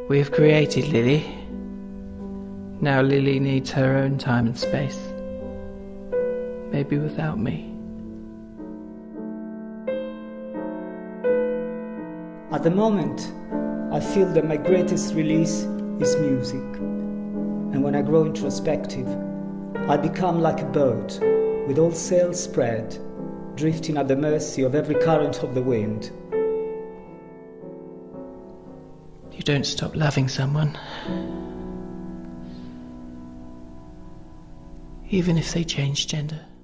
We have created Lili. Now Lili needs her own time and space. Maybe without me. At the moment, I feel that my greatest release is music. And when I grow introspective, I become like a boat with all sails spread, drifting at the mercy of every current of the wind. You don't stop loving someone, even if they change gender.